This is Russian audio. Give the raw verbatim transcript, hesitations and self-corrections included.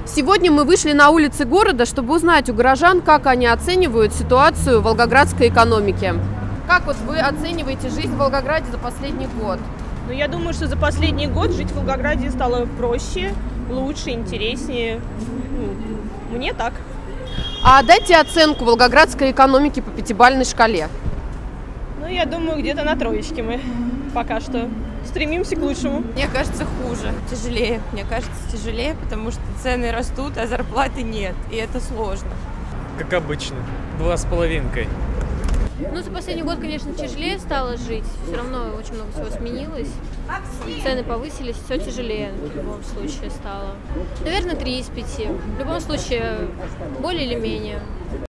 Сегодня мы вышли на улицы города, чтобы узнать у горожан, как они оценивают ситуацию в волгоградской экономике. Как вот вы оцениваете жизнь в Волгограде за последний год? Ну, я думаю, что за последний год жить в Волгограде стало проще, лучше, интереснее. Ну, мне так. А дайте оценку волгоградской экономике по пятибалльной шкале. Ну, я думаю, где-то на троечке мы пока что стремимся к лучшему. Мне кажется, хуже, тяжелее. Мне кажется, тяжелее, потому что цены растут, а зарплаты нет, и это сложно. Как обычно, два с половинкой. Ну, за последний год, конечно, тяжелее стало жить. Все равно очень много всего сменилось. Цены повысились, все тяжелее в любом случае стало. Наверное, три из пяти. В любом случае, более или менее.